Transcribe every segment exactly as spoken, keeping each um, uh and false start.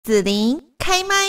子琳开麦。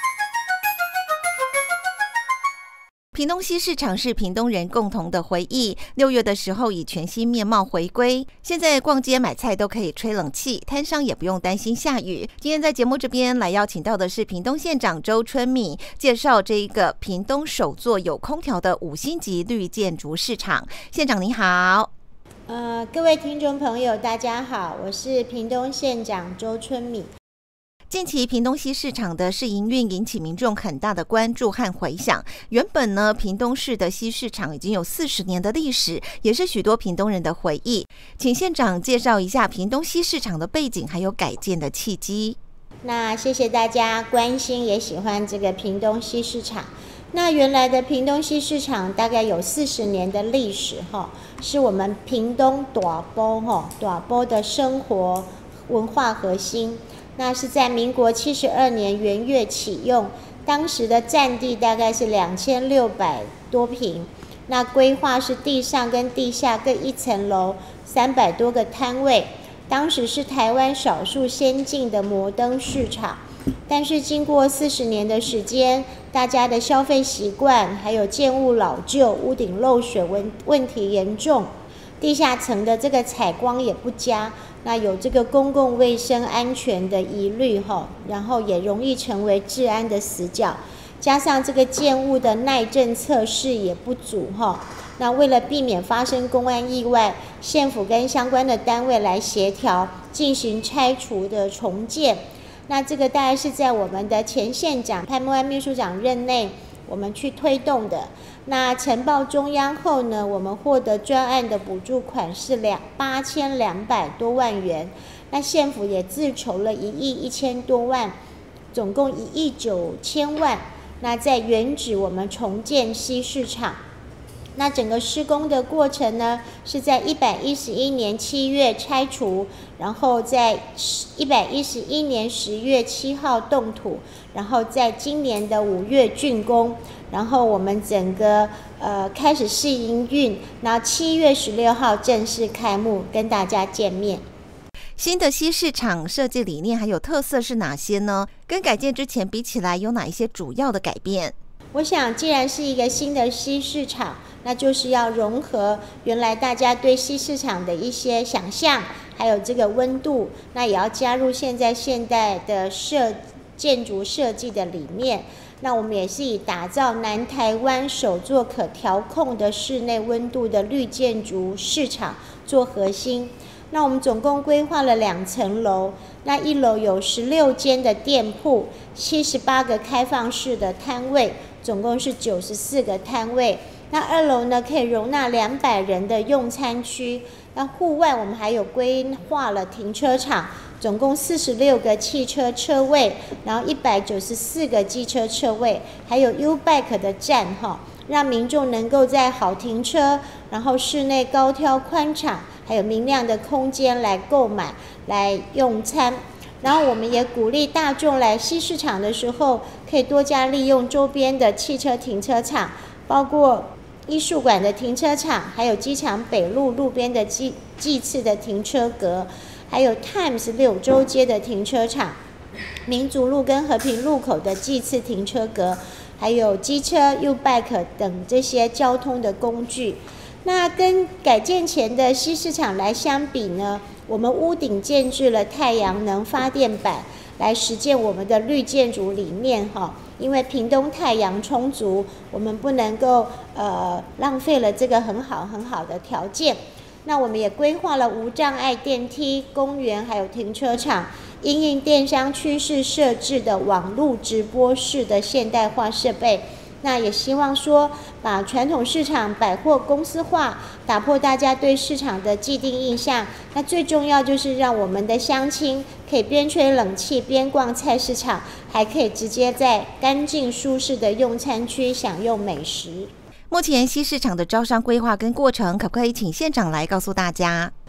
屏东西市场是屏东人共同的回忆，六月的时候以全新面貌回归，现在逛街买菜都可以吹冷气，摊商也不用担心下雨。今天在节目这边来邀请到的是屏东县长周春米，介绍这一个屏东首座有空调的五星级绿建筑市场。县长你好。 呃，各位听众朋友大家好，我是屏东县长周春米。 近期屏东西市场的试营运引起民众很大的关注和回响。原本呢，屏东市的西市场已经有四十年的历史，也是许多屏东人的回忆。请县长介绍一下屏东西市场的背景，还有改建的契机。 那谢谢大家关心，也喜欢这个屏东西市场。那原来的屏东西市场大概有四十年的历史哈，是我们屏东大埔哈大埔的生活文化核心。那是在民国七十二年元月启用，当时的占地大概是两千六百多坪，那规划是地上跟地下各一层楼，三百多个摊位。当时是台湾少数先进的摩登市场，但是经过四十年的时间，大家的消费习惯还有建物老旧，屋顶漏水问问题严重，地下层的这个采光也不佳。那有这个公共卫生安全的疑虑哈，然后也容易成为治安的死角，加上这个建物的耐震测试也不足哈。那为了避免发生公安意外，县府跟相关的单位来协调进行拆除的重建。那这个大概是在我们的前县长潘孟安秘书长任内，我们去推动的。那呈报中央后呢，我们获得专案的补助款是两八千两百多万元，那县府也自筹了一亿一千多万，总共一亿九千万。那在原址我们重建西市场，那整个施工的过程呢，是在一百一十一年七月拆除，然后在一百一十一年十月七号动土，然后在今年的五月竣工，然后我们整个呃开始试营运，然后七月十六号正式开幕，跟大家见面。 新的西市场设计理念还有特色是哪些呢？跟改建之前比起来，有哪一些主要的改变？ 我想，既然是一个新的西市场，那就是要融合原来大家对西市场的一些想象，还有这个温度，那也要加入现在现代的设建筑设计的理念。那我们也是以打造南台湾首座可调控的室内温度的绿建筑市场做核心。那我们总共规划了两层楼，那一楼有十六间的店铺，七十八个开放式的摊位，总共是九十四个摊位。那二楼呢，可以容纳两百人的用餐区。那户外我们还有规划了停车场，总共四十六个汽车车位，然后一百九十四个机车车位，还有 U-Bike 的站哈，让民众能够在好停车，然后室内高挑宽敞，还有明亮的空间来购买、来用餐。然后我们也鼓励大众来西市场的时候，可以多加利用周边的汽车停车场，包括艺术馆的停车场，还有机场北路路边的祭祭次的停车格，还有 Times 柳州街的停车场，民族路跟和平路口的祭次停车格，还有机车 U-Bike 等这些交通的工具。那跟改建前的西市场来相比呢，我们屋顶建置了太阳能发电板，来实践我们的绿建筑理念哈。因为屏东太阳充足，我们不能够呃浪费了这个很好很好的条件。那我们也规划了无障碍电梯、公园还有停车场，因应电商趋势设置的网络直播式的现代化设备。那也希望说，把传统市场百货公司化，打破大家对市场的既定印象。那最重要就是让我们的乡亲可以边吹冷气边逛菜市场，还可以直接在干净舒适的用餐区享用美食。 目前西市场的招商规划跟过程，可不可以请县长来告诉大家？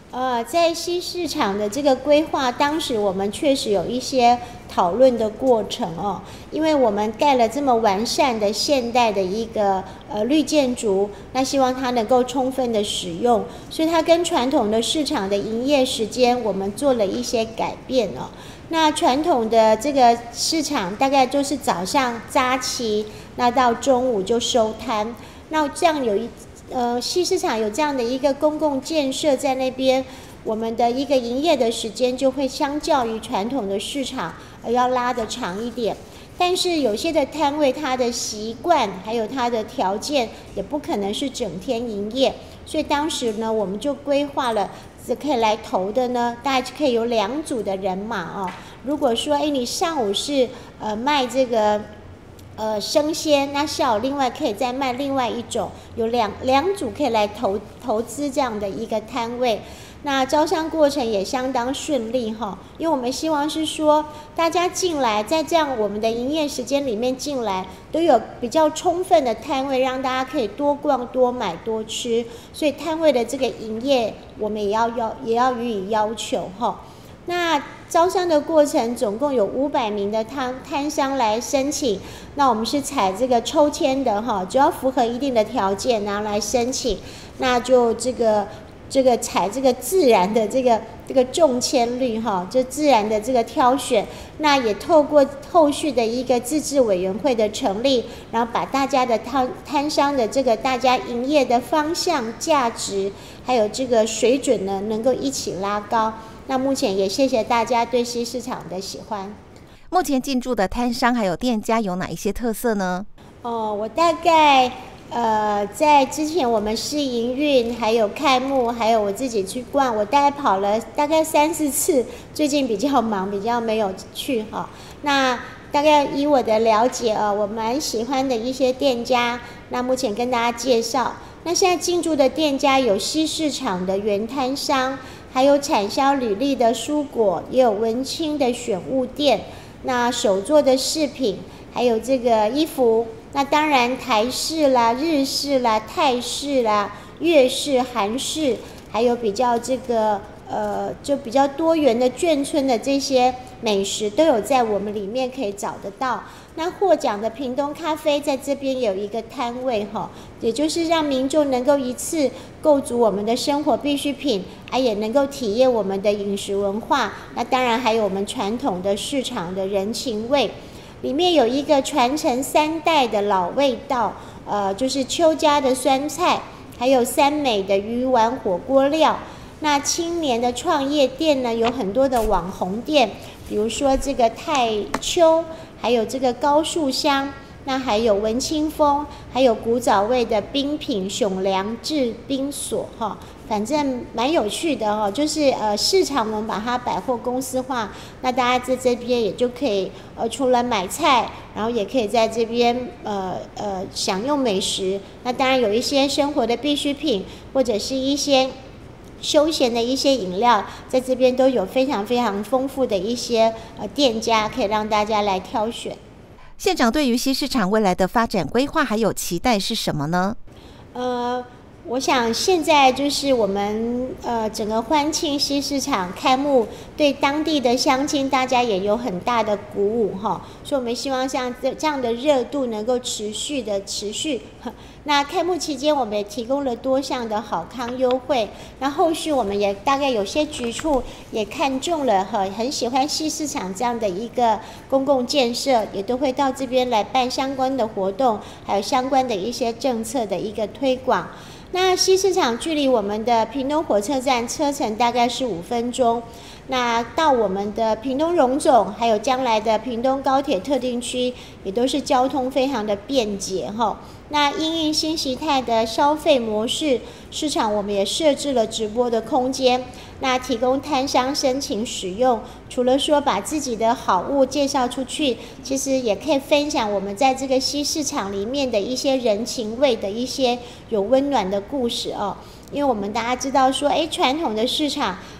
呃，在西市场的这个规划，当时我们确实有一些讨论的过程哦，因为我们盖了这么完善的现代的一个呃绿建筑，那希望它能够充分的使用，所以它跟传统的市场的营业时间，我们做了一些改变哦。那传统的这个市场大概就是早上扎旗，那到中午就收摊，那这样有一。呃，西市场有这样的一个公共建设在那边，我们的一个营业的时间就会相较于传统的市场而要拉得长一点。但是有些的摊位，它的习惯还有它的条件也不可能是整天营业，所以当时呢，我们就规划了，可以来投的呢，大概可以有两组的人马哦。如果说，哎，你上午是呃卖这个。呃，生鲜，那下午另外可以再卖另外一种，有两两组可以来投投资这样的一个摊位。那招商过程也相当顺利哈，因为我们希望是说大家进来，在这样我们的营业时间里面进来，都有比较充分的摊位，让大家可以多逛、多买、多吃。所以摊位的这个营业，我们也要要也要予以要求哈。那招商的过程总共有五百名的摊摊商来申请，那我们是采这个抽签的哈，只要符合一定的条件，然后来申请，那就这个这个采这个自然的这个这个中签率哈，就自然的这个挑选，那也透过后续的一个自治委员会的成立，然后把大家的摊摊商的这个大家营业的方向、价值还有这个水准呢，能够一起拉高。那目前也谢谢大家对西市场的喜欢。 目前进驻的摊商还有店家有哪一些特色呢？ 哦，我大概呃在之前我们试营运，还有开幕，还有我自己去逛，我大概跑了大概三四次。最近比较忙，比较没有去哈。那大概以我的了解啊，我蛮喜欢的一些店家，那目前跟大家介绍。那现在进驻的店家有西市场的原摊商。还有产销履历的蔬果，也有文青的选物店，那手作的饰品，还有这个衣服，那当然台式啦、日式啦、泰式啦、粤式、韩式，还有比较这个呃就比较多元的眷村的这些美食都有在我们里面可以找得到。那获奖的屏东咖啡在这边有一个摊位哈，也就是让民众能够一次购足我们的生活必需品，啊也能够体验我们的饮食文化。那当然还有我们传统的市场的人情味，里面有一个传承三代的老味道，呃，就是邱家的酸菜，还有三美的鱼丸火锅料。那青年的创业店呢，有很多的网红店，比如说这个泰秋。还有这个高树香，那还有文清风，还有古早味的冰品永良制冰所哈，反正蛮有趣的哈。就是呃市场我们把它百货公司化，那大家在这边也就可以呃除了买菜，然后也可以在这边呃呃享用美食。那当然有一些生活的必需品，或者是一些休闲的一些饮料，在这边都有非常非常丰富的一些呃店家，可以让大家来挑选。 县长对于西市场未来的发展规划还有期待是什么呢？ 呃，我想现在就是我们呃整个欢庆西市场开幕，对当地的乡亲大家也有很大的鼓舞哈，所以我们希望像这这样的热度能够持续的持续。那开幕期间，我们也提供了多项的好康优惠。那后续我们也大概有些局处也看中了哈，很喜欢西市场这样的一个公共建设，也都会到这边来办相关的活动，还有相关的一些政策的一个推广。那西市场距离我们的屏东火车站车程大概是五分钟。那到我们的屏东荣总，还有将来的屏东高铁特定区，也都是交通非常的便捷哈。那因应新形态的消费模式，市场我们也设置了直播的空间，那提供摊商申请使用。除了说把自己的好物介绍出去，其实也可以分享我们在这个西市场里面的一些人情味的一些有温暖的故事哦。因为我们大家知道说，哎，传统的市场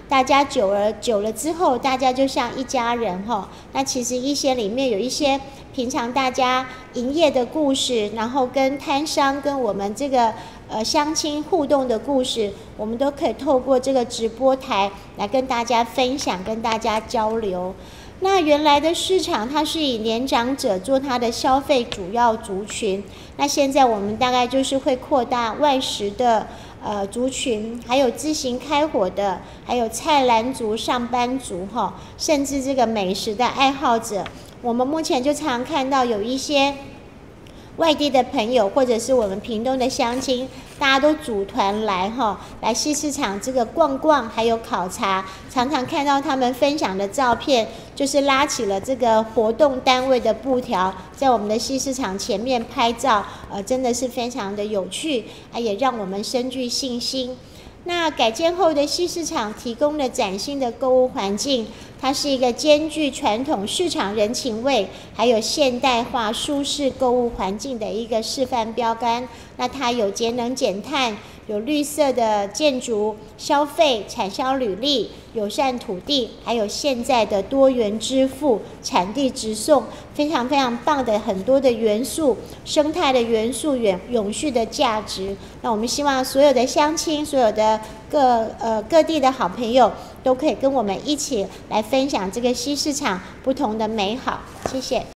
大家久了久了之后，大家就像一家人哈。那其实一些里面有一些平常大家营业的故事，然后跟摊商跟我们这个呃乡亲互动的故事，我们都可以透过这个直播台来跟大家分享，跟大家交流。那原来的市场它是以年长者做它的消费主要族群，那现在我们大概就是会扩大外食的呃族群，还有自行开火的，还有菜篮族、上班族哈，甚至这个美食的爱好者。我们目前就常常看到有一些外地的朋友，或者是我们屏东的乡亲，大家都组团来哈，来西市场这个逛逛，还有考察。常常看到他们分享的照片，就是拉起了这个活动单位的布条，在我们的西市场前面拍照，呃，真的是非常的有趣，啊，也让我们深具信心。那改建后的西市场提供了崭新的购物环境，它是一个兼具传统市场人情味，还有现代化舒适购物环境的一个示范标杆。那它有节能减碳，有绿色的建筑、消费、产销履历、友善土地，还有现在的多元支付、产地直送，非常非常棒的很多的元素，生态的元素、永永续的价值。那我们希望所有的乡亲、所有的各呃各地的好朋友，都可以跟我们一起来分享这个西市场不同的美好。谢谢。